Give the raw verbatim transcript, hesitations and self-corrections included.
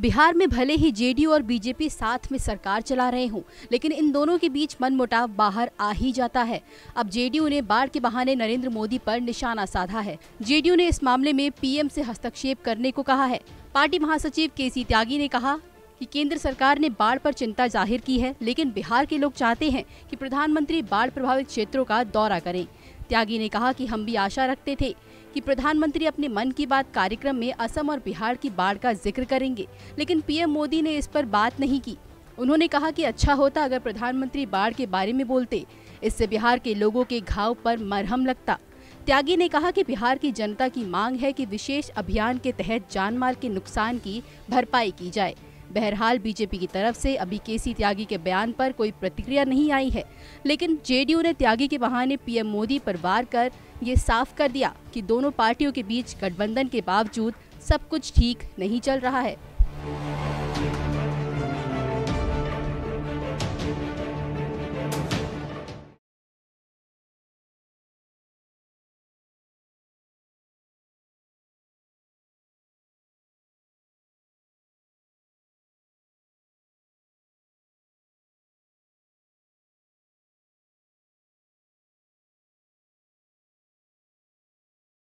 बिहार में भले ही जेडीयू और बीजेपी साथ में सरकार चला रहे हों, लेकिन इन दोनों के बीच मनमुटाव बाहर आ ही जाता है। अब जेडीयू ने बाढ़ के बहाने नरेंद्र मोदी पर निशाना साधा है। जेडीयू ने इस मामले में पीएम से हस्तक्षेप करने को कहा है। पार्टी महासचिव के सी त्यागी ने कहा कि केंद्र सरकार ने बाढ़ पर चिंता जाहिर की है, लेकिन बिहार के लोग चाहते हैं कि प्रधानमंत्री बाढ़ प्रभावित क्षेत्रों का दौरा करें। त्यागी ने कहा कि हम भी आशा रखते थे कि प्रधानमंत्री अपने मन की बात कार्यक्रम में असम और बिहार की बाढ़ का जिक्र करेंगे, लेकिन पीएम मोदी ने इस पर बात नहीं की। उन्होंने कहा कि अच्छा होता अगर प्रधानमंत्री बाढ़ के बारे में बोलते, इससे बिहार के लोगों के घाव पर मरहम लगता। त्यागी ने कहा कि बिहार की जनता की मांग है कि विशेष अभियान के तहत जानमाल के नुकसान की भरपाई की जाए। बहरहाल बीजेपी की तरफ से अभी के सी त्यागी के बयान पर कोई प्रतिक्रिया नहीं आई है, लेकिन जेडीयू ने त्यागी के बहाने पीएम मोदी पर वार कर ये साफ कर दिया कि दोनों पार्टियों के बीच गठबंधन के बावजूद सब कुछ ठीक नहीं चल रहा है।